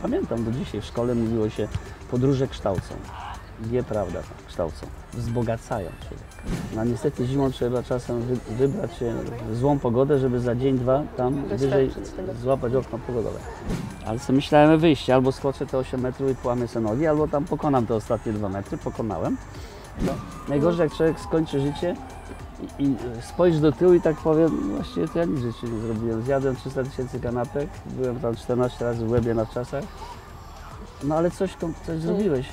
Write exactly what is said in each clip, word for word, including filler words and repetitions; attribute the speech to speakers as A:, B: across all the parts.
A: pamiętam do dzisiaj, w szkole mówiło się, podróże kształcą. Nieprawda, kształcą. Wzbogacają człowieka. No niestety zimą trzeba czasem wy, wybrać się w złą pogodę, żeby za dzień, dwa tam wyżej złapać okno pogodowe. Ale sobie myślałem wyjście, albo skoczę te osiem metrów i połamię sobie nogi, albo tam pokonam te ostatnie dwa metry, pokonałem. No. Najgorzej jak człowiek skończy życie i, i spojrzy do tyłu i tak powie, no właściwie to ja nic w życiu nie zrobiłem. Zjadłem trzysta tysięcy kanapek, byłem tam czternaście razy w łebie na wczasach. No ale coś, coś zrobiłeś.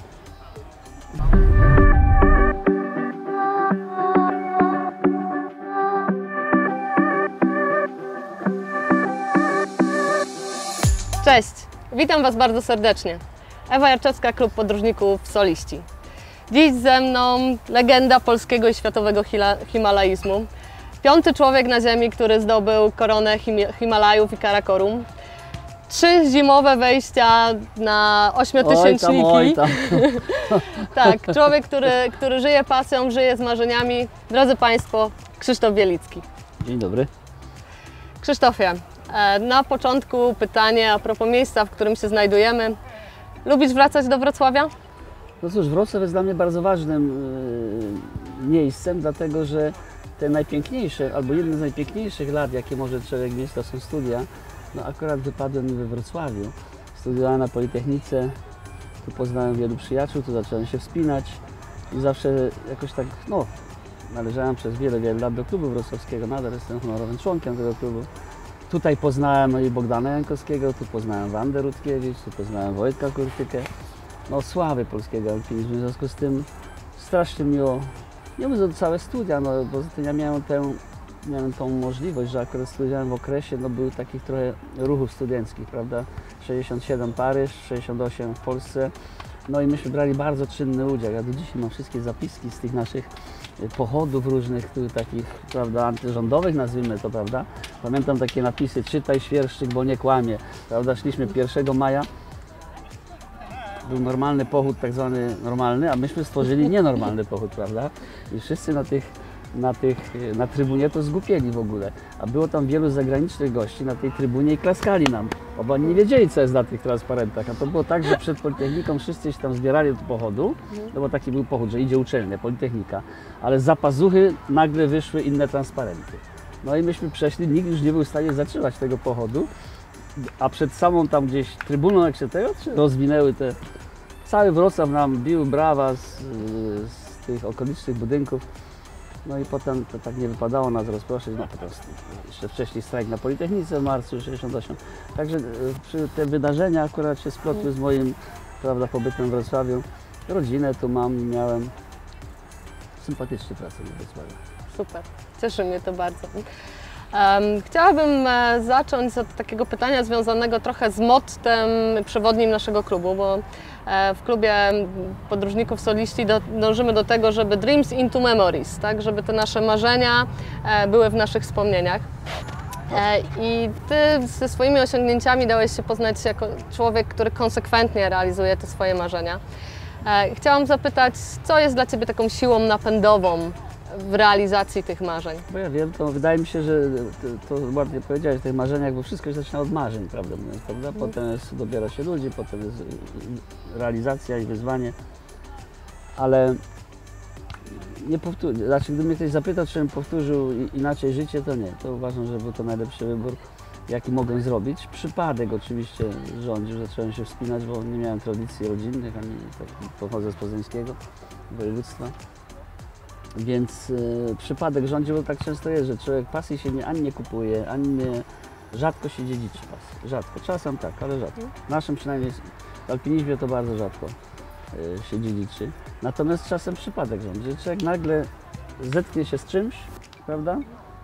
B: Cześć, witam Was bardzo serdecznie. Ewa Jarczewska, Klub Podróżników Soliści. Dziś ze mną legenda polskiego i światowego himalaizmu. Piąty człowiek na ziemi, który zdobył koronę Him Himalajów i Karakorum. Trzy zimowe wejścia na ośmiotysięczniki.
A: Oj tam, oj tam.
B: Tak, człowiek, który, który żyje pasją, żyje z marzeniami. Drodzy Państwo, Krzysztof Bielicki.
A: Dzień dobry.
B: Krzysztofie, na początku pytanie a propos miejsca, w którym się znajdujemy. Lubisz wracać do Wrocławia?
A: No cóż, Wrocław jest dla mnie bardzo ważnym yy, miejscem, dlatego że te najpiękniejsze, albo jedne z najpiękniejszych lat, jakie może człowiek mieć, to są studia. No akurat wypadły mi we Wrocławiu. Studiowałem na Politechnice, tu poznałem wielu przyjaciół, tu zacząłem się wspinać i zawsze jakoś tak, no, należałem przez wiele, wiele lat do klubu wrocławskiego, nadal jestem honorowym członkiem tego klubu. Tutaj poznałem no i Bogdana Jankowskiego, tu poznałem Wandę Rutkiewicz, tu poznałem Wojtka Kurtykę, no sławy polskiego alpinizmu, w związku z tym strasznie miło, nie mówię, że całe studia, no bo ja miałem tę, miałem tą możliwość, że akurat studiowałem w okresie, no był takich trochę ruchów studenckich, prawda, sześćdziesiąt siedem Paryż, sześćdziesiąt osiem w Polsce, no i myśmy brali bardzo czynny udział, ja do dzisiaj mam wszystkie zapiski z tych naszych pochodów różnych, tu, takich, prawda, antyrządowych nazwijmy to, prawda. Pamiętam takie napisy, czytaj świerszczyk, bo nie kłamie, prawda, szliśmy pierwszego maja, był normalny pochód, tak zwany normalny, a myśmy stworzyli nienormalny pochód, prawda, i wszyscy na tych, na tych, na trybunie to zgłupieli w ogóle, a było tam wielu zagranicznych gości na tej trybunie i klaskali nam, bo oni nie wiedzieli, co jest na tych transparentach, a to było tak, że przed Politechniką wszyscy się tam zbierali do pochodu, no bo taki był pochód, że idzie uczelnia, Politechnika, ale z zapazuchy nagle wyszły inne transparenty. No i myśmy przeszli, nikt już nie był w stanie zatrzymać tego pochodu, a przed samą tam gdzieś trybuną, jak się tego rozwinęły te, cały Wrocław nam bił brawa z, z tych okolicznych budynków. No i potem to tak nie wypadało nas rozproszyć, no po prostu jeszcze wcześniej strajk na Politechnice w marcu sześćdziesiąt osiem. Także przy te wydarzenia akurat się splotły z moim, prawda, pobytem w Wrocławiu. Rodzinę tu mam, miałem. Sympatycznie pracę w Wrocławiu.
B: Super, cieszy mnie to bardzo. Um, chciałabym e, zacząć od takiego pytania związanego trochę z mottem przewodnim naszego klubu, bo e, w klubie Podróżników Soliści do, dążymy do tego, żeby dreams into memories, tak, żeby te nasze marzenia e, były w naszych wspomnieniach. E, I Ty ze swoimi osiągnięciami dałeś się poznać jako człowiek, który konsekwentnie realizuje te swoje marzenia. E, chciałam zapytać, co jest dla Ciebie taką siłą napędową w realizacji tych marzeń?
A: Bo ja wiem, to wydaje mi się, że to, to ładnie powiedziałeś w tych marzeniach, bo wszystko się zaczyna od marzeń, prawda, mówiąc, prawda? Potem jest, dobiera się ludzi, potem jest realizacja i wyzwanie, ale nie powtórzę, znaczy gdyby mnie ktoś zapytał, czy bym powtórzył inaczej życie, to nie, to uważam, że był to najlepszy wybór, jaki mogłem zrobić. Przypadek oczywiście rządził, że zacząłem się wspinać, bo nie miałem tradycji rodzinnych, ani tak, pochodzę z poznańskiego województwa. Więc y, przypadek rządził, bo tak często jest, że człowiek pasji się nie, ani nie kupuje, ani nie, rzadko się dziedziczy pasję. Rzadko, czasem tak, ale rzadko. W naszym przynajmniej w alpinizmie to bardzo rzadko y, się dziedziczy. Natomiast czasem przypadek rządzi, że człowiek nagle zetknie się z czymś, prawda?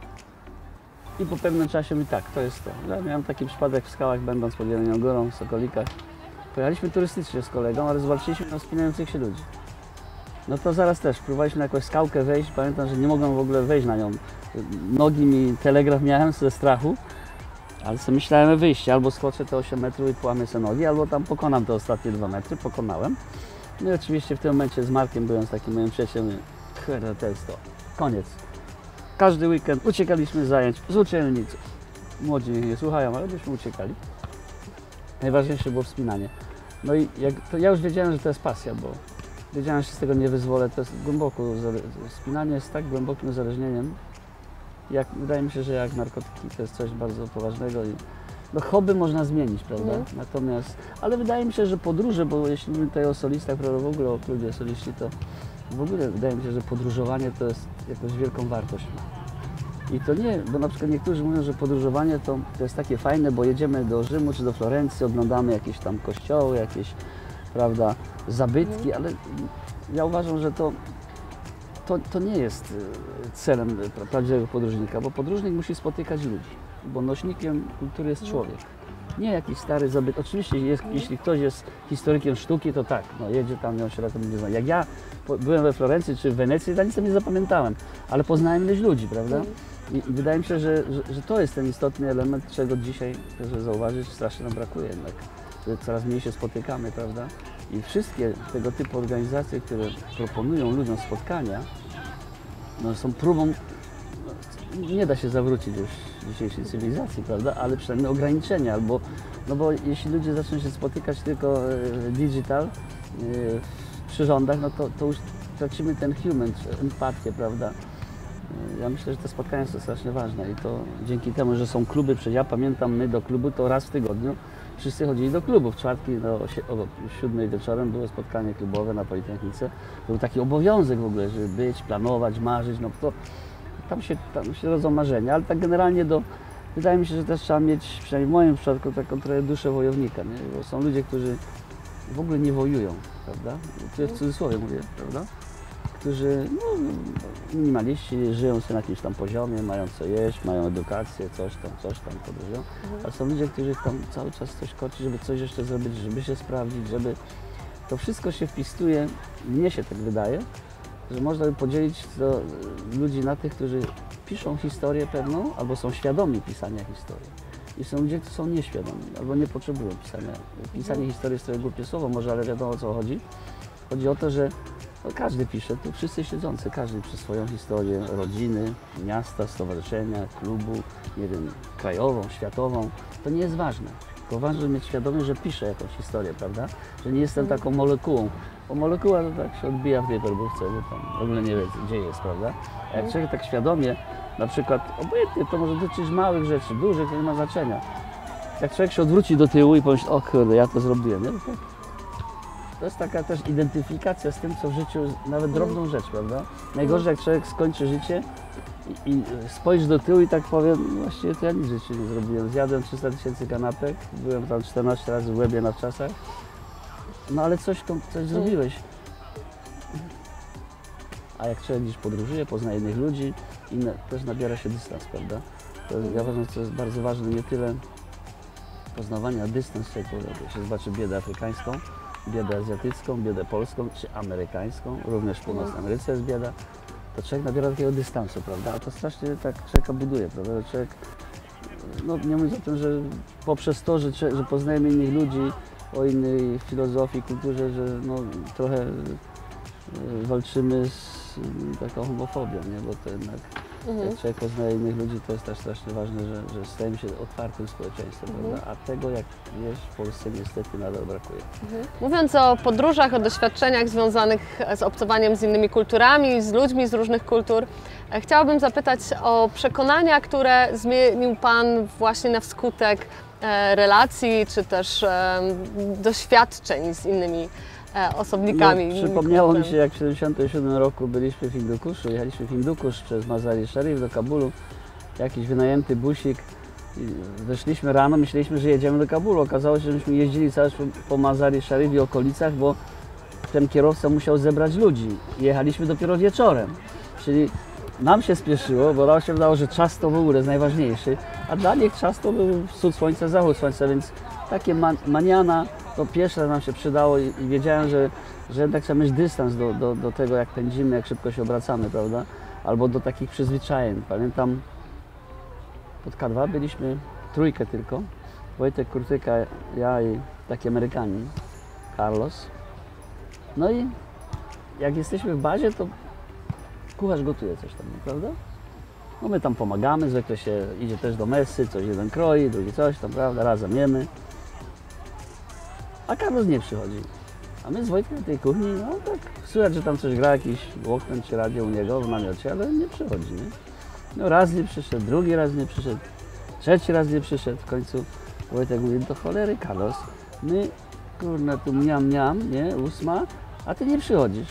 A: I po pewnym czasie mówi tak, to jest to. Ja miałem taki przypadek w skałach, będąc pod Jelenią Górą, w Sokolikach. Pojechaliśmy turystycznie z kolegą, ale zobaczyliśmy na wspinających się ludzi. No to zaraz też próbowaliśmy na jakąś skałkę wejść, pamiętam, że nie mogłem w ogóle wejść na nią. Nogi mi, telegraf miałem ze strachu, ale sobie myślałem wyjście, albo skoczę te osiem metrów i połamię sobie nogi, albo tam pokonam te ostatnie dwa metry, pokonałem. No i oczywiście w tym momencie z Markiem, byłem z takim moim przyjacielem, kurde, to jest to, koniec. Każdy weekend uciekaliśmy z zajęć, z uczelni. Młodzi nie słuchają, ale byśmy uciekali. najważniejsze było wspinanie. No i jak, to ja już wiedziałem, że to jest pasja, bo wiedziałem, że się z tego nie wyzwolę. To jest głęboko, wspinanie jest tak głębokim uzależnieniem, jak, wydaje mi się, że jak narkotyki to jest coś bardzo poważnego. I, no hobby można zmienić, prawda?
B: Mhm.
A: Natomiast, ale wydaje mi się, że podróże, bo jeśli mówimy tutaj o solistach, prawda, w ogóle o klubie soliści, to w ogóle wydaje mi się, że podróżowanie to jest jakąś wielką wartość ma. I to nie, bo na przykład niektórzy mówią, że podróżowanie to, to jest takie fajne, bo jedziemy do Rzymu czy do Florencji, oglądamy jakieś tam kościoły, jakieś, prawda, zabytki, ale ja uważam, że to, to, to nie jest celem prawdziwego podróżnika, bo podróżnik musi spotykać ludzi, bo nośnikiem kultury jest człowiek. Nie jakiś stary zabytek. Oczywiście jest, jeśli ktoś jest historykiem sztuki, to tak, no jedzie tam i on się na tym nie zna. Jak ja po, byłem we Florencji czy w Wenecji, to nic tam nie zapamiętałem, ale poznałem ileś ludzi, prawda? I, i wydaje mi się, że, że, że to jest ten istotny element, czego dzisiaj, żeby zauważyć, strasznie nam brakuje jednak. Że coraz mniej się spotykamy, prawda? I wszystkie tego typu organizacje, które proponują ludziom spotkania, no, są próbą, no, nie da się zawrócić już dzisiejszej cywilizacji, prawda? Ale przynajmniej ograniczenia, albo, no bo jeśli ludzie zaczną się spotykać tylko e, digital, e, w przyrządach, no to, to już tracimy ten human, empatię, prawda? E, ja myślę, że te spotkania są strasznie ważne i to dzięki temu, że są kluby, przecież ja pamiętam, my do klubu to raz w tygodniu wszyscy chodzili do klubu. W czwartki no, o siódmej wieczorem było spotkanie klubowe na Politechnice. Był taki obowiązek w ogóle, żeby być, planować, marzyć, no to tam się, tam się rodzą marzenia, ale tak generalnie do, wydaje mi się, że też trzeba mieć, przynajmniej w moim przypadku, taką trochę duszę wojownika, nie? Bo są ludzie, którzy w ogóle nie wojują, prawda? To w cudzysłowie mówię, prawda? Którzy, no, minimaliści, żyją sobie na jakimś tam poziomie, mają co jeść, mają edukację, coś tam, coś tam podróżują, a są ludzie, którzy tam cały czas coś koci, żeby coś jeszcze zrobić, żeby się sprawdzić, żeby to wszystko się wpisuje, mnie się tak wydaje, że można by podzielić to ludzi na tych, którzy piszą historię pewną, albo są świadomi pisania historii. I są ludzie, którzy są nieświadomi, albo nie potrzebują pisania. Pisanie historii jest trochę głupie słowo może, ale wiadomo o co chodzi. Chodzi o to, że no, każdy pisze, tu wszyscy siedzący, każdy pisze swoją historię rodziny, miasta, stowarzyszenia, klubu, nie wiem, krajową, światową. To nie jest ważne. Tylko ważne, żeby mieć świadomość, że piszę jakąś historię, prawda? Że nie jestem taką molekułą. Bo molekuła to tak się odbija w tej torbówce, bo tam w ogóle nie wie, gdzie jest, prawda? A jak człowiek tak świadomie, na przykład, obojętnie, to może dotyczyć małych rzeczy, dużych, to nie ma znaczenia. Jak człowiek się odwróci do tyłu i pomyśli, o kurde, ja to zrobiłem, nie? To, to jest taka też identyfikacja z tym, co w życiu, nawet drobną rzecz, prawda? Najgorzej, jak człowiek skończy życie i, i spojrzy do tyłu i tak powie, no właściwie to ja nic w życiu nie zrobiłem. Zjadłem trzysta tysięcy kanapek, byłem tam czternaście razy w Łebie na wczasach. No ale coś, to, coś zrobiłeś. A jak człowiek gdzieś podróżuje, pozna innych ludzi, inne, też nabiera się dystans, prawda? To jest, ja uważam, że to jest bardzo ważne, nie tyle poznawanie, a dystans człowiek, jak się zobaczy biedę afrykańską, biedę azjatycką, biedę polską czy amerykańską, również w Północnej Ameryce jest bieda, to człowiek nabiera takiego dystansu, prawda? A to strasznie tak człowieka buduje, prawda? Że człowiek, no nie mówiąc o tym, że poprzez to, że, że poznajemy innych ludzi, o innej filozofii, kulturze, że no, trochę y, walczymy z y, taką homofobią, nie? Bo to jednak mhm. jak człowiek poznaje innych ludzi, to jest też strasznie ważne, że, że stajemy się otwartym społeczeństwem, mhm. prawda? A tego, jak wiesz, w Polsce niestety nadal brakuje.
B: Mhm. Mówiąc o podróżach, o doświadczeniach związanych z obcowaniem z innymi kulturami, z ludźmi z różnych kultur, chciałabym zapytać o przekonania, które zmienił Pan właśnie na wskutek relacji, czy też e, doświadczeń z innymi e, osobnikami.
A: No, przypomniało mi się, jak w tysiąc dziewięćset siedemdziesiątym siódmym roku byliśmy w Hindukuszu, jechaliśmy w Hindukusz przez Mazar-i Sharif do Kabulu, jakiś wynajęty busik. Weszliśmy rano, myśleliśmy, że jedziemy do Kabulu. Okazało się, że myśmy jeździli cały czas po Mazar-i Sharif i okolicach, bo ten kierowca musiał zebrać ludzi. Jechaliśmy dopiero wieczorem, czyli nam się spieszyło, bo nam się wydało, że czas to w ogóle jest najważniejszy, a dla nich czas to był wschód słońca, zachód słońca, więc takie man maniana to pierwsze nam się przydało i, i wiedziałem, że, że jednak trzeba mieć dystans do, do, do tego, jak pędzimy, jak szybko się obracamy, prawda? Albo do takich przyzwyczajeń. Pamiętam, pod K dwa byliśmy trójkę tylko, Wojtek Kurtyka, ja i taki Amerykanin, Carlos. No i jak jesteśmy w bazie, to kucharz gotuje coś tam, prawda? No my tam pomagamy, zwykle się idzie też do mesy, coś jeden kroi, drugi coś tam, prawda, razem jemy. a Carlos nie przychodzi. A my z Wojtkiem na tej kuchni, no tak, słychać, że tam coś gra, jakiś Walkman czy radio u niego w namiocie, ale nie przychodzi, nie? No raz nie przyszedł, drugi raz nie przyszedł, trzeci raz nie przyszedł, w końcu Wojtek mówi, do cholery Carlos, my, kurna, tu miam, miam, nie, ósma, a ty nie przychodzisz.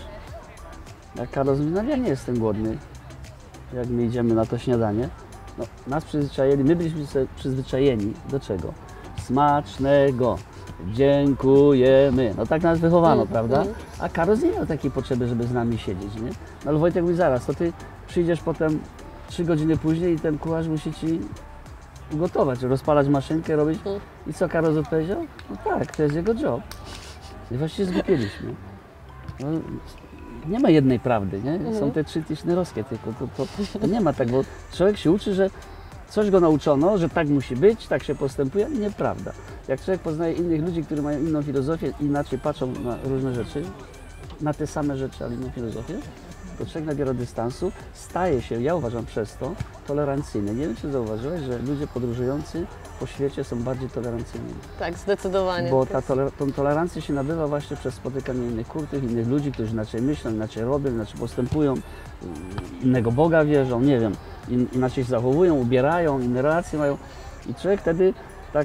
A: Jak Carlos mówi, no ja nie jestem głodny, jak my idziemy na to śniadanie. No, nas przyzwyczajeni, my byliśmy sobie przyzwyczajeni do czego? Smacznego, dziękujemy. No tak nas wychowano,
B: Mm,
A: prawda?
B: mm.
A: A Carlos nie miał takiej potrzeby, żeby z nami siedzieć, nie? No ale Wojtek mówi, zaraz, to ty przyjdziesz potem trzy godziny później i ten kucharz musi ci ugotować, rozpalać maszynkę, robić.
B: Mm.
A: I co Carlos odpowiedział? No tak, to jest jego job. I właściwie zgłupieliśmy. No, nie ma jednej prawdy, nie?
B: Mhm.
A: Są te trzy tischnerowskie tylko, to, to, to nie ma tak, bo człowiek się uczy, że coś go nauczono, że tak musi być, tak się postępuje, nieprawda. Jak człowiek poznaje innych ludzi, którzy mają inną filozofię, inaczej patrzą na różne rzeczy, na te same rzeczy, ale inną filozofię, to człowiek nabiera dystansu, staje się, ja uważam przez to, tolerancyjny. Nie wiem, czy zauważyłeś, że ludzie podróżujący po świecie są bardziej tolerancyjni.
B: Tak, zdecydowanie.
A: Bo
B: To
A: ta
B: jest-
A: toler tą tolerancję się nabywa właśnie przez spotykanie innych kurtych, innych ludzi, którzy inaczej myślą, inaczej robią, inaczej postępują, innego Boga wierzą, nie wiem, in, inaczej się zachowują, ubierają, inne relacje mają. I człowiek wtedy tak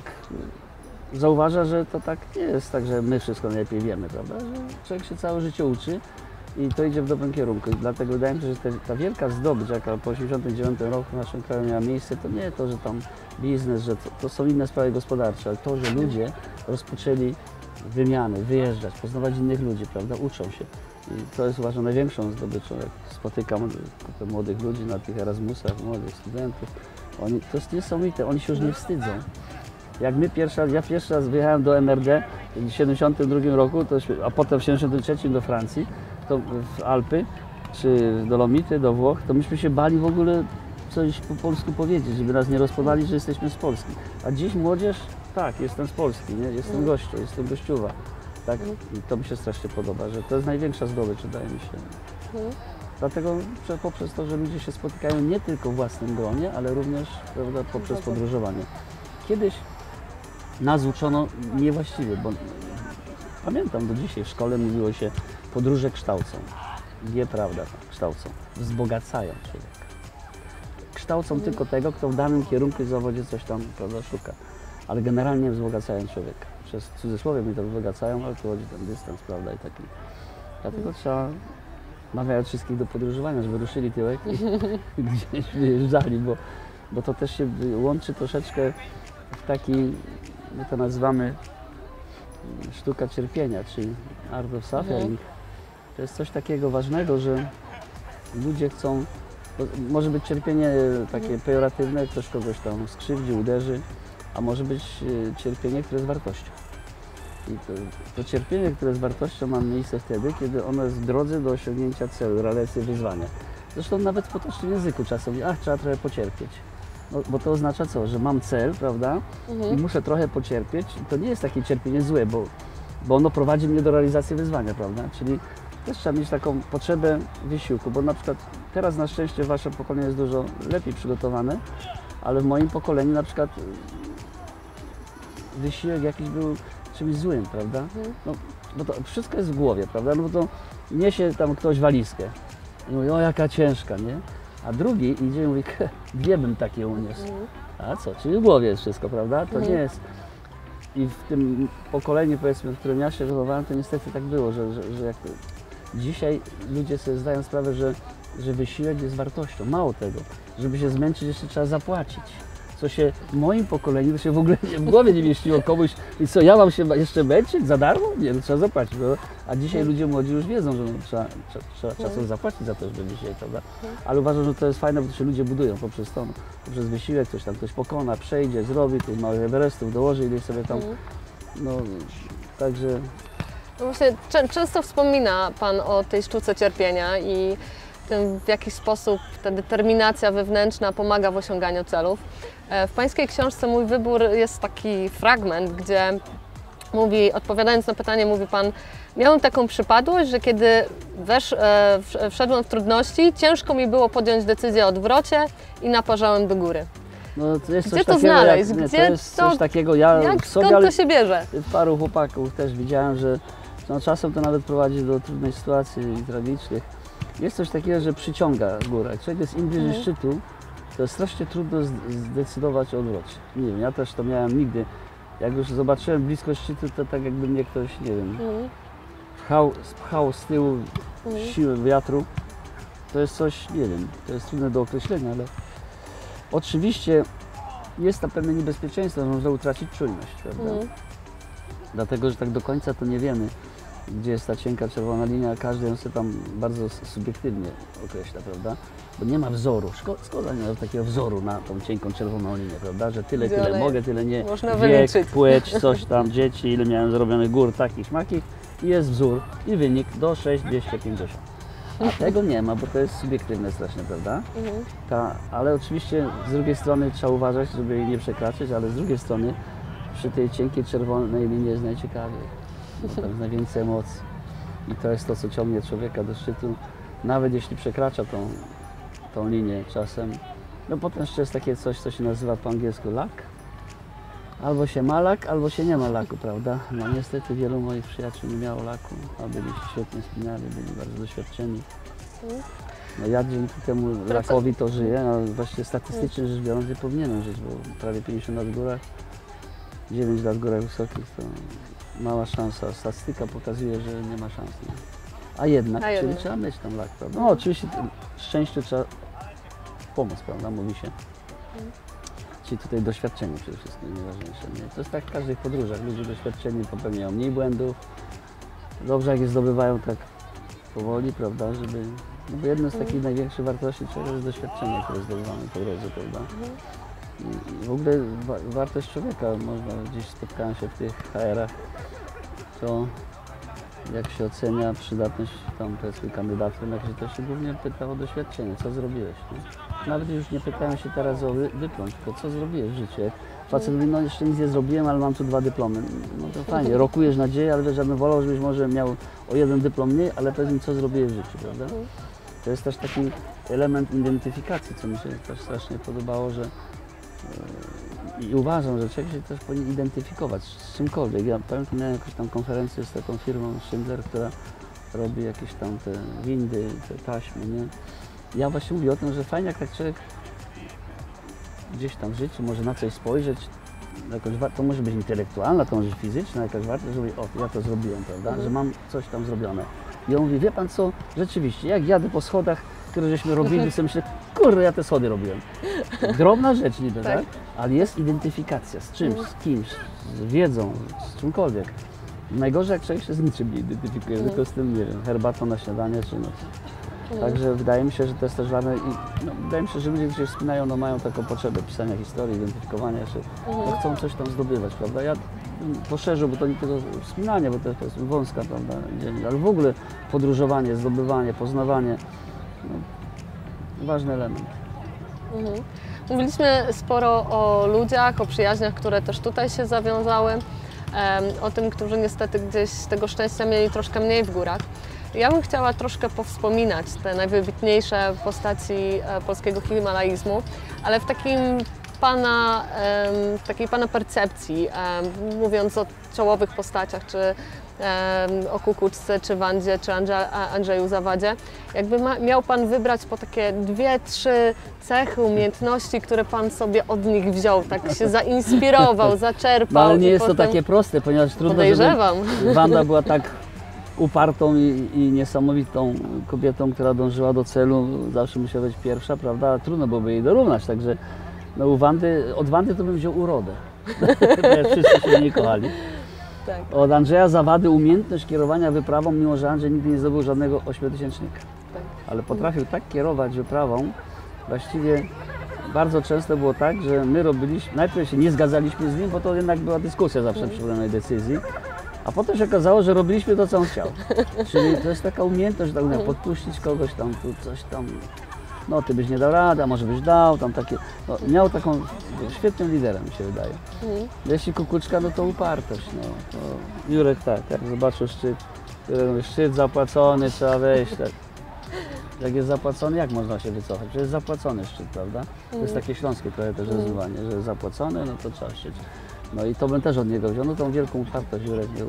A: zauważa, że to tak nie jest tak, że my wszystko najlepiej wiemy, prawda? Że człowiek się całe życie uczy i to idzie w dobrym kierunku. I dlatego wydaje mi się, że te, ta wielka zdobycz, jaka po osiemdziesiątym dziewiątym roku w naszym kraju miała miejsce, to nie to, że tam biznes, że to, to są inne sprawy gospodarcze, ale to, że ludzie rozpoczęli wymiany, wyjeżdżać, poznawać innych ludzi, prawda, uczą się. I to jest uważam największą zdobyczą, jak spotykam kupę młodych ludzi na tych Erasmusach, młodych studentów. Oni, to jest niesamowite, oni się już nie wstydzą. Jak my pierwszy raz, ja pierwszy raz wyjechałem do M R D w siedemdziesiątym drugim roku, to, a potem w siedemdziesiątym trzecim do Francji, to w Alpy, czy w Dolomity, do Włoch, to myśmy się bali w ogóle coś po polsku powiedzieć, żeby nas nie rozpoznali, że jesteśmy z Polski. A dziś młodzież, tak, jestem z Polski, nie? Jestem
B: Mm.
A: gościu, jestem gościuwa. Tak, i to mi się strasznie podoba, że to jest największa zdobycz, wydaje mi się.
B: Mhm.
A: Dlatego że poprzez to, że ludzie się spotykają nie tylko w własnym gronie, ale również, prawda, poprzez
B: Zgoda.
A: podróżowanie. Kiedyś nas uczono niewłaściwie, bo pamiętam do dzisiaj w szkole mówiło się, podróże kształcą. Nieprawda, kształcą. Wzbogacają człowieka. Kształcą
B: Mhm.
A: tylko tego, kto w danym kierunku i zawodzie coś tam, prawda, szuka. Ale generalnie wzbogacają człowieka. Przez cudzysłowie mi to wzbogacają, ale tu chodzi ten dystans, prawda, i taki. Dlatego trzeba namawiać wszystkich do podróżowania, żeby ruszyli tyłek i gdzieś wyjeżdżali, bo, bo to też się łączy troszeczkę w taki, my to nazywamy sztuka cierpienia, czyli art of suffering. To jest coś takiego ważnego, że ludzie chcą, bo może być cierpienie takie pejoratywne, ktoś kogoś tam skrzywdzi, uderzy, a może być e, cierpienie, które jest wartością. I to, to cierpienie, które jest wartością, ma miejsce wtedy, kiedy ono jest w drodze do osiągnięcia celu, realizacji wyzwania. Zresztą nawet w potocznym języku czasem, ach, trzeba trochę pocierpieć. No, bo to oznacza co? Że mam cel, prawda?
B: Mhm.
A: I muszę trochę pocierpieć. I to nie jest takie cierpienie złe, bo, bo ono prowadzi mnie do realizacji wyzwania, prawda? Czyli też trzeba mieć taką potrzebę wysiłku, bo na przykład teraz na szczęście wasze pokolenie jest dużo lepiej przygotowane, ale w moim pokoleniu na przykład wysiłek jakiś był czymś złym, prawda?
B: Mhm.
A: No, bo to wszystko jest w głowie, prawda? No bo to niesie tam ktoś walizkę i mówi, o jaka ciężka, nie? A drugi idzie i mówi, dwie bym takie uniósł.
B: Mhm.
A: A co? Czyli w głowie jest wszystko, prawda? To
B: Mhm.
A: nie jest... I w tym pokoleniu, powiedzmy, w którym ja się wychowałem, to niestety tak było, że, że, że jak to... dzisiaj ludzie sobie zdają sprawę, że, że wysiłek jest wartością. Mało tego, żeby się zmęczyć, jeszcze trzeba zapłacić. Co się w moim pokoleniu to się w ogóle nie, w głowie nie mieściło komuś. I co, ja mam się jeszcze męczyć za darmo? Nie, no, trzeba zapłacić. No. A dzisiaj ludzie młodzi już wiedzą, że no, trzeba, trzeba, trzeba czasem zapłacić za to, żeby dzisiaj, prawda? Ale uważam, że to jest fajne, bo to się ludzie budują poprzez to, no, poprzez wysiłek, ktoś tam ktoś pokona, przejdzie, zrobi tych małych Everestów, dołoży ileś sobie tam,
B: Mhm.
A: no, także
B: No właśnie, czę- często wspomina Pan o tej sztuce cierpienia i tym, w jaki sposób ta determinacja wewnętrzna pomaga w osiąganiu celów. E, W Pańskiej książce Mój wybór jest taki fragment, gdzie mówi, odpowiadając na pytanie, mówi Pan: miałem taką przypadłość, że kiedy wesz, e, w- wszedłem w trudności, ciężko mi było podjąć decyzję o odwrocie i naparzałem do góry.
A: No, to jest
B: Gdzie
A: coś
B: to
A: takiego,
B: znaleźć?
A: Jak, nie,
B: Gdzie
A: to jest
B: to-
A: coś takiego, ja
B: Jak,
A: w sobie,
B: skąd
A: ale
B: to się bierze?
A: paru chłopaków też widziałem, że no, czasem to nawet prowadzi do trudnej sytuacji i tragicznych. Jest coś takiego, że przyciąga góra. Jak człowiek jest im bliżej
B: Mhm.
A: szczytu, to jest strasznie trudno z- zdecydować o odwrocie. Nie wiem, ja też to miałem nigdy. Jak już zobaczyłem blisko szczytu, to tak jakby mnie ktoś, nie wiem,
B: Mhm.
A: pchał, spchał z tyłu
B: Mhm.
A: siły wiatru. To jest coś, nie wiem, to jest trudne do określenia, ale oczywiście jest tam pewne niebezpieczeństwo, że można utracić czujność, prawda?
B: Mhm.
A: Dlatego, że tak do końca to nie wiemy, gdzie jest ta cienka czerwona linia, każdy ją sobie tam bardzo s- subiektywnie określa, prawda? Bo nie ma wzoru, Szko- szkoda nie ma takiego wzoru na tą cienką czerwoną linię, prawda? Że tyle,
B: Gdzie
A: tyle
B: ona
A: mogę,
B: jest?
A: tyle nie.
B: Można
A: Wiek,
B: wyliczyć.
A: płeć, coś tam, dzieci, ile miałem zrobionych gór, takich, śmakich i jest wzór i wynik do sześć tysięcy dwieście pięćdziesiąt. A tego nie ma, bo to jest subiektywne strasznie, prawda?
B: Mhm.
A: Ta, ale oczywiście z drugiej strony trzeba uważać, żeby jej nie przekraczać, ale z drugiej strony przy tej cienkiej czerwonej linii jest najciekawiej. Bo tam jest najwięcej emocji. I to jest to, co ciągnie człowieka do szczytu. Nawet jeśli przekracza tą, tą linię czasem. No potem jeszcze jest takie coś, co się nazywa po angielsku luck. Albo się ma lak, albo się nie ma laku, prawda? No niestety wielu moich przyjaciół nie miało laku, a byli się świetnie spinali, byli bardzo doświadczeni. No ja dzięki temu lakowi to żyję, no właściwie statystycznie rzecz biorąc nie powinienem żyć, bo prawie pięćdziesiąt lat w górach, dziewięć lat w górach wysokich to mała szansa. Statystyka pokazuje, że nie ma szans. Nie? A jednak,
B: A
A: czyli
B: jednak.
A: trzeba mieć tam lak, prawda? No oczywiście tym szczęściu trzeba pomóc, prawda, mówi się. Czyli tutaj doświadczenie przede wszystkim najważniejsze. Nie? To jest tak w każdych podróżach. Ludzie doświadczeni popełniają mniej błędów. Dobrze jak je zdobywają tak powoli, prawda, żeby... No bo jedno z takich największych wartości człowieka jest doświadczenie, które zdobywamy po drodze, prawda. I, i w ogóle wa wartość człowieka, można gdzieś spotkałem się w tych H R-ach, to jak się ocenia przydatność tam powiedzmy kandydatów, że to się głównie pyta o doświadczenie, co zrobiłeś. Nie? Nawet już nie pytają się teraz o wy- dyplom, tylko co zrobiłeś w życiu. Jak facet mówi, no jeszcze nic nie zrobiłem, ale mam tu dwa dyplomy. No to fajnie, rokujesz nadzieję, ale wiesz, ja bym wolał, żebyś może miał o jeden dyplom mniej, ale powiedz mi, co zrobiłeś w życiu, prawda? To jest też taki element identyfikacji, co mi się też strasznie podobało, że yy, i uważam, że człowiek się też powinien identyfikować z czymkolwiek. Ja pamiętam, miałem jakąś tam konferencję z taką firmą Schindler, która robi jakieś tam te windy, te taśmy, nie? Ja właśnie mówię o tym, że fajnie jak tak człowiek gdzieś tam w życiu może na coś spojrzeć, jakoś wa- to może być intelektualna, to może być fizyczna, jakaś wartość, że mówi, o, ja to zrobiłem, prawda, że mam coś tam zrobione. I on mówi, wie pan co, rzeczywiście, jak jadę po schodach, które żeśmy robili, to myślę, kurde, ja te schody robiłem. Drobna rzecz niby, tak?
B: Tak.
A: Ale jest identyfikacja z czymś, z kimś, z wiedzą, z czymkolwiek. Najgorzej jak człowiek się z niczym nie identyfikuje, tylko z tym, nie wiem, herbatą na śniadanie czy noc. Także wydaje mi się, że to jest też ważne i no, wydaje mi się, że ludzie, którzy się wspinają, no, mają taką potrzebę pisania historii, identyfikowania się, no, chcą coś tam zdobywać, prawda? Ja poszerzę, bo to nie tylko wspinanie, bo to jest powiedzmy wąska, prawda, dzielnica, ale w ogóle podróżowanie, zdobywanie, poznawanie, no, ważny element.
B: Mhm. Mówiliśmy sporo o ludziach, o przyjaźniach, które też tutaj się zawiązały, em, o tym, którzy niestety gdzieś tego szczęścia mieli troszkę mniej w górach. Ja bym chciała troszkę powspominać te najwybitniejsze postaci e, polskiego himalaizmu, ale w takim pana, em, w takiej pana percepcji, em, mówiąc o czołowych postaciach, czy em, o Kukuczce, czy Wandzie, czy Andrze- a- Andrzeju Zawadzie, jakby ma, miał Pan wybrać po takie dwie, trzy cechy, umiejętności, które Pan sobie od nich wziął, tak się zainspirował, zaczerpał.
A: No, ale nie
B: i
A: jest to
B: potem-
A: takie proste, ponieważ trudno,
B: Podejrzewam.
A: żeby Wanda była tak upartą i, i niesamowitą kobietą, która dążyła do celu, zawsze musiała być pierwsza, prawda? A trudno byłoby jej dorównać, także no, u Wandy, od Wandy to bym wziął urodę, bo wszyscy się nie kochali.
B: Tak.
A: Od Andrzeja Zawady umiejętność kierowania wyprawą, mimo że Andrzej nigdy nie zdobył żadnego ośmiotysięcznika.
B: Tak.
A: Ale potrafił tak kierować wyprawą, właściwie bardzo często było tak, że my robiliśmy, najpierw się nie zgadzaliśmy z nim, bo to jednak była dyskusja zawsze przy wydanej decyzji, a potem się okazało, że robiliśmy to, co on chciał. Czyli to jest taka umiejętność, że tak powiem, podpuścić kogoś tam, tu coś tam, no ty byś nie dał rady, a może byś dał, tam takie, no, miał taką, świetnym liderem mi się wydaje.
B: Mhm.
A: Jeśli Kukuczka, no to upartość, no to Jurek tak, jak zobaczył szczyt, Jurek mówi, szczyt zapłacony, trzeba wejść, tak. Jak jest zapłacony, jak można się wycofać? Przecież jest zapłacony szczyt, prawda? To jest takie śląskie trochę też rozwiązanie, że jest zapłacony, no to trzeba szczyt. No i to bym też od niego wziął, no tą wielką upartość Jurek miał.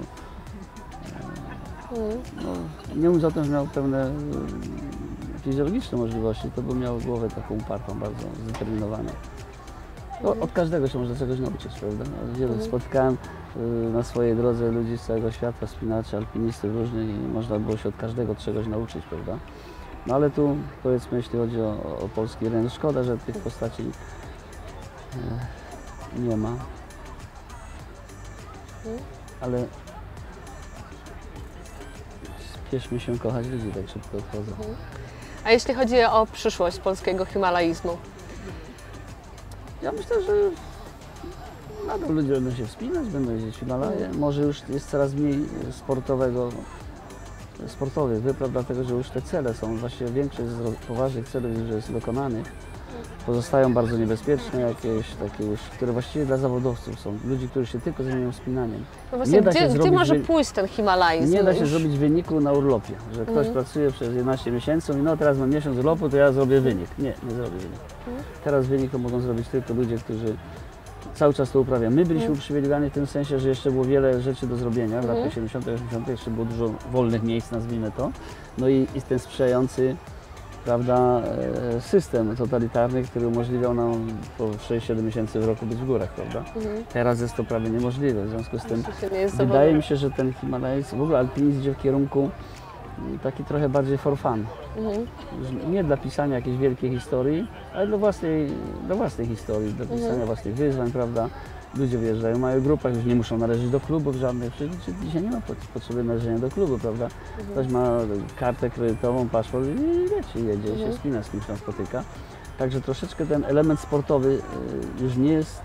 A: No, nie mówiąc o tym, że miał pewne fizjologiczne możliwości, to by miał głowę taką upartą, bardzo zdeterminowaną. No, od każdego się można czegoś nauczyć, prawda? No, wielu spotykałem y, na swojej drodze ludzi z całego świata, wspinaczy, alpinistów różnych i można było się od każdego czegoś nauczyć, prawda? No ale tu, powiedzmy, jeśli chodzi o, o polski rynek, szkoda, że tych postaci y, nie ma, ale spieszmy się kochać ludzi, tak szybko odchodzą.
B: A jeśli chodzi o przyszłość polskiego himalaizmu?
A: Ja myślę, że nadal ludzie będą się wspinać, będą jeździć w Himalaje. Może już jest coraz mniej sportowego, sportowych wypraw, dlatego że już te cele są, właściwie większość z ro- poważnych celów już jest dokonanych. Pozostają bardzo niebezpieczne jakieś takie już, które właściwie dla zawodowców są. Ludzi, którzy się tylko zajmują wspinaniem.
B: No właśnie,
A: da się
B: gdzie, gdzie
A: zrobić
B: może
A: wy-
B: pójść ten himalaizm?
A: Nie da się
B: Już-
A: zrobić wyniku na urlopie, że ktoś pracuje przez jedenaście miesięcy i no teraz mam miesiąc urlopu, to ja zrobię wynik. Nie, nie zrobię wynik. Teraz wynik to mogą zrobić tylko ludzie, którzy cały czas to uprawiają. My byliśmy uprzywilejowani w tym sensie, że jeszcze było wiele rzeczy do zrobienia. W latach siedemdziesiątych, osiemdziesiątych jeszcze było dużo wolnych miejsc, nazwijmy to. No i, i ten sprzyjający, prawda, e, system totalitarny, który umożliwiał nam po sześć siedem miesięcy w roku być w górach, prawda? Teraz jest to prawie niemożliwe, w związku z tym
B: Oczywiście nie jest
A: wydaje
B: zawodem.
A: mi się, że ten himalajski, w ogóle alpinizm idzie w kierunku mm, taki trochę bardziej for fun. Że nie dla pisania jakiejś wielkiej historii, ale dla własnej, dla własnej historii, dla pisania własnych wyzwań, prawda? Ludzie wyjeżdżają, mają grupach, już nie muszą należeć do klubów żadnych, przecież dzisiaj nie ma pot- potrzeby należenia do klubu, prawda? Ktoś ma kartę kredytową, paszport i wiecie, jedzie, się spina, z kimś tam spotyka. Także troszeczkę ten element sportowy y, już nie jest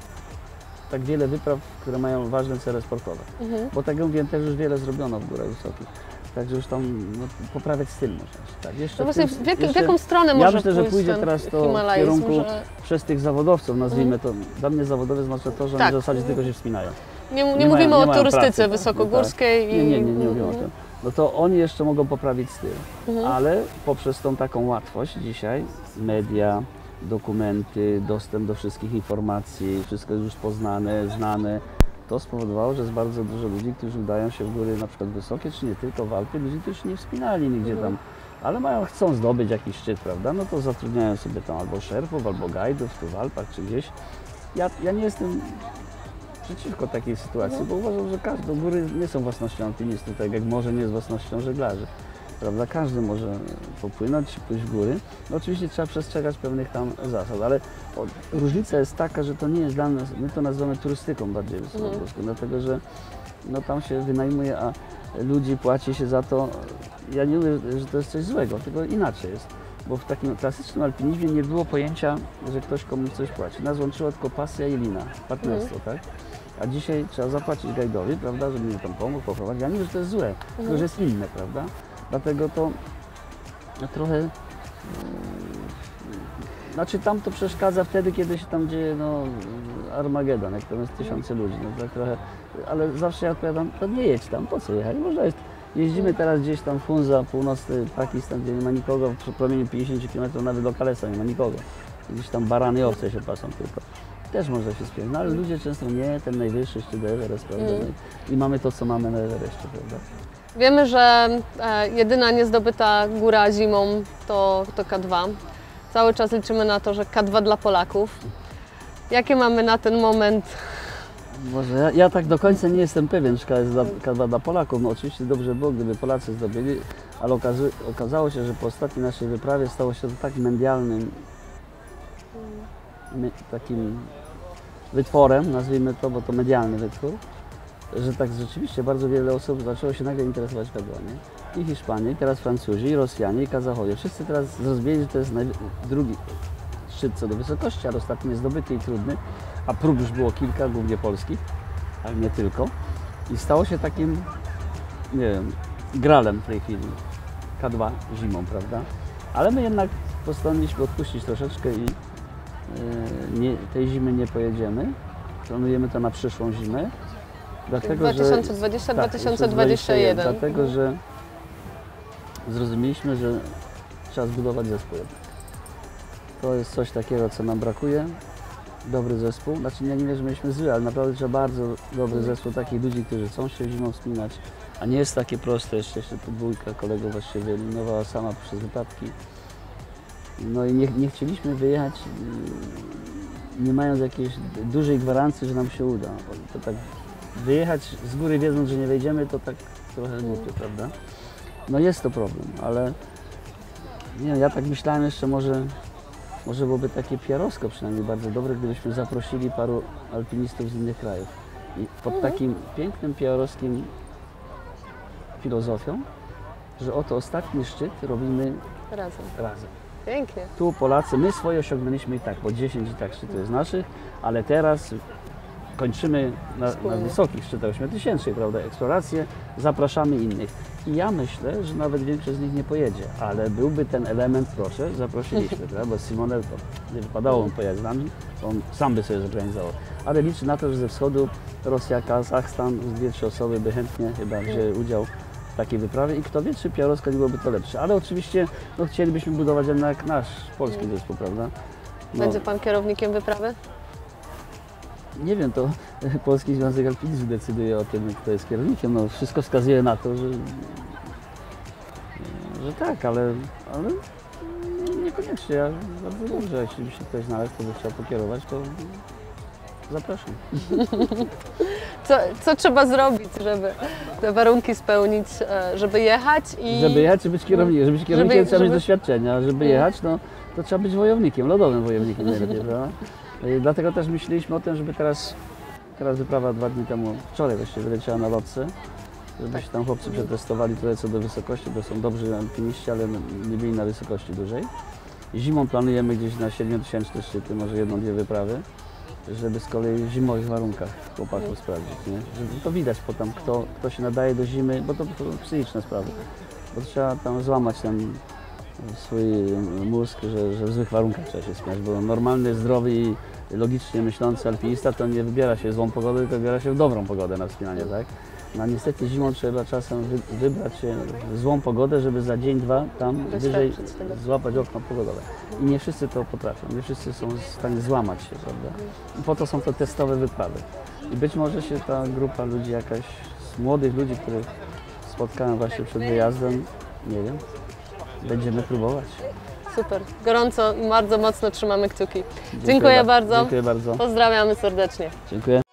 A: tak wiele wypraw, które mają ważne cele sportowe. Bo tak jak mówiłem, też już wiele zrobiono w górach wysokich. Także już tam no, poprawiać styl można. Tak, jeszcze
B: No
A: w
B: właśnie,
A: tym-
B: w, jak, w
A: jeszcze-
B: jaką stronę
A: ja
B: może
A: myślę, że
B: pójść
A: pójdzie
B: ten
A: teraz to w
B: himalaizm,
A: kierunku
B: że
A: przez tych zawodowców, nazwijmy to. Dla mnie zawodowy znaczy to, że
B: Tak.
A: oni w zasadzie tylko się wspinają.
B: nie, nie,
A: Nie
B: mówimy
A: mają- nie
B: o
A: mają
B: turystyce
A: pracy, tak?
B: wysokogórskiej.
A: Nie, nie, nie, nie
B: i...
A: mówię o tym. No to oni jeszcze mogą poprawić styl, ale poprzez tą taką łatwość dzisiaj, media, dokumenty, dostęp do wszystkich informacji, wszystko jest już poznane, znane, to spowodowało, że jest bardzo dużo ludzi, którzy udają się w góry na przykład wysokie, czy nie tylko w Alpy, ludzi, którzy się nie wspinali nigdzie tam, ale mają, chcą zdobyć jakiś szczyt, prawda, no to zatrudniają sobie tam albo szerfów, albo guidów tu w Alpach, czy gdzieś. Ja, ja nie jestem przeciwko takiej sytuacji, bo uważam, że każde góry nie są własnością alpinistów, tak jak morze nie jest własnością żeglarzy. Prawda? Każdy może popłynąć, pójść w góry. No oczywiście trzeba przestrzegać pewnych tam zasad, ale o, różnica jest taka, że to nie jest dla nas, my to nazywamy turystyką bardziej wysokogórską, dlatego że no, tam się wynajmuje, a ludzi płaci się za to. Ja nie mówię, że to jest coś złego, tylko inaczej jest. Bo w takim klasycznym alpinizmie nie było pojęcia, że ktoś komuś coś płaci. Nas łączyła tylko pasja i lina, partnerstwo, tak? A dzisiaj trzeba zapłacić guide'owi, prawda, żeby mi tam pomógł, poprowadzić. Ja nie mówię, że to jest złe, tylko że jest inne, prawda? Dlatego to no, trochę... Yy, znaczy tam to przeszkadza wtedy, kiedy się tam dzieje no, Armagedon, jak tam jest tysiące ludzi, no tak trochę... Ale zawsze ja odpowiadam, to nie jedź tam, po co jechać? Można jest... Jeździmy teraz gdzieś tam w Hunza, północny Pakistan, gdzie nie ma nikogo, w promieniu pięćdziesiąt kilometrów nawet do Kalesa nie ma nikogo. Gdzieś tam barany i owce się pasą tylko. Też można się spiąć, no ale ludzie często nie, ten najwyższy szczyt Everest, prawda?
B: Mm.
A: I mamy to, co mamy na Everestie, prawda?
B: Wiemy, że e, jedyna niezdobyta góra zimą to, to K dwa. Cały czas liczymy na to, że K dwa dla Polaków. Jakie mamy na ten moment?
A: Może ja, ja tak do końca nie jestem pewien, czy jest dla, K dwa dla Polaków. No oczywiście dobrze było, gdyby Polacy zdobyli, ale okazy, okazało się, że po ostatniej naszej wyprawie stało się to tak medialnym my, takim wytworem, nazwijmy to, bo to medialny wytwór, że tak rzeczywiście bardzo wiele osób zaczęło się nagle interesować K dwa, nie? I Hiszpanie, i teraz Francuzi, i Rosjanie, i Kazachowie. Wszyscy teraz zrozumieli, że to jest naj, drugi szczyt co do wysokości, ale ostatni jest zdobyty i trudny, a prób już było kilka, głównie polskich, ale nie tylko. I stało się takim, nie wiem, gralem w tej chwili. K dwa zimą, prawda? Ale my jednak postanowiliśmy odpuścić troszeczkę i yy, nie, tej zimy nie pojedziemy. Planujemy to na przyszłą zimę. Dlatego,
B: dwa tysiące dwudziesty do dwa tysiące dwudziestego
A: tak,
B: pierwszego.
A: dlatego, że zrozumieliśmy, że trzeba zbudować zespół. To jest coś takiego, co nam brakuje. Dobry zespół. Znaczy ja nie wiem, że mieliśmy zły, ale naprawdę trzeba bardzo dobry zespół takich ludzi, którzy chcą się zimą wspinać, a nie jest takie proste. Jeszcze, jeszcze tu dwójka kolegów właśnie wyeliminowała sama przez wypadki. No i nie, nie chcieliśmy wyjechać, nie mając jakiejś dużej gwarancji, że nam się uda. To tak wyjechać z góry wiedząc, że nie wejdziemy, to tak trochę głupie, prawda? No jest to problem, ale nie wiem, ja tak myślałem jeszcze może, może byłoby takie P R owsko przynajmniej bardzo dobre, gdybyśmy zaprosili paru alpinistów z innych krajów. I pod takim pięknym P R owskim filozofią, że oto ostatni szczyt robimy
B: Razem.
A: razem.
B: Pięknie.
A: Tu Polacy, my swoje osiągnęliśmy i tak, bo dziesięć i tak szczytów jest naszych, ale teraz kończymy na, na wysokich szczytach ośmiotysięcznych, prawda, eksplorację, zapraszamy innych. I ja myślę, że nawet większość z nich nie pojedzie, ale byłby ten element, proszę, zaprosiliśmy, prawda, bo Simonel to nie wypadało on pojechać z nami, to on sam by sobie zorganizował. Ale liczy na to, że ze wschodu Rosja, Kazachstan, z dwie, trzy osoby by chętnie chyba wzięły udział w takiej wyprawie i kto wie, czy P R owsko nie byłoby to lepsze. Ale oczywiście no, chcielibyśmy budować jednak nasz polski zespół, prawda? No,
B: Będzie Pan kierownikiem wyprawy?
A: nie wiem, to Polski Związek Alpinizmu decyduje o tym, kto jest kierownikiem. No, wszystko wskazuje na to, że, że tak, ale, ale niekoniecznie. Ja bardzo dobrze, jeśli by się ktoś znalazł, kto by chciał pokierować, to zapraszam.
B: Co, co trzeba zrobić, żeby te warunki spełnić, e, żeby jechać i...
A: Żeby jechać, czy być kierownikiem? Żeby być kierownikiem,
B: żeby-
A: trzeba mieć
B: żeby-
A: doświadczenia. Żeby jechać, no, to trzeba być wojownikiem, lodowym wojownikiem najlepiej, prawda? I dlatego też myśleliśmy o tym, żeby teraz, teraz wyprawa dwa dni temu, wczoraj właściwie wyleciała na lotce, żeby się tam chłopcy przetestowali trochę co do wysokości, bo są dobrzy alpiniści, ale nie byli na wysokości dużej. Zimą planujemy gdzieś na siedmiotysięczne szczyty, może jedną, dwie wyprawy, żeby z kolei w zimowych warunkach chłopaków sprawdzić, nie? Żeby to widać potem, kto, kto się nadaje do zimy, bo to, to psychiczne sprawy. Bo trzeba tam złamać ten swój mózg, że, że w złych warunkach trzeba się spinać, bo normalny, zdrowy i logicznie myślący alpinista to nie wybiera się w złą pogodę, tylko wybiera się w dobrą pogodę na wspinanie, tak? No a niestety zimą trzeba czasem wy, wybrać się w złą pogodę, żeby za dzień, dwa tam wyżej
B: tego.
A: złapać okno pogodowe. I nie wszyscy to potrafią, nie wszyscy są w stanie złamać się, prawda? I po to są to testowe wyprawy. I być może się ta grupa ludzi jakaś, z młodych ludzi, których spotkałem właśnie przed wyjazdem, nie wiem, będziemy próbować.
B: Super. Gorąco, bardzo mocno trzymamy kciuki. Dziękuję, bardzo.
A: Dziękuję bardzo.
B: Pozdrawiamy serdecznie.
A: Dziękuję.